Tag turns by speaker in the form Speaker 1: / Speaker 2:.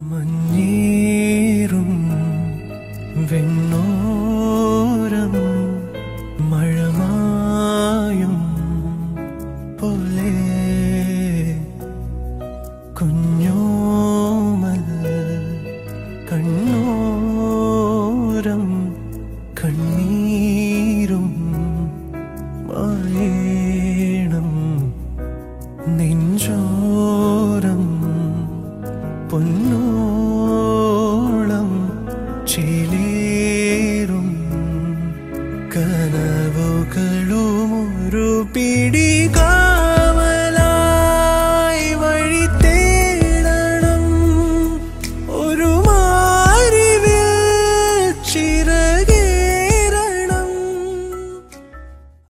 Speaker 1: മഞ്ഞേറും വെണ്ണോരം മഴമായും പോലെ കുഞ്ഞോമൽ കണ്ണോരം കണ്ണീരും മായേണം നെഞ്ചോരം പൊന്നോ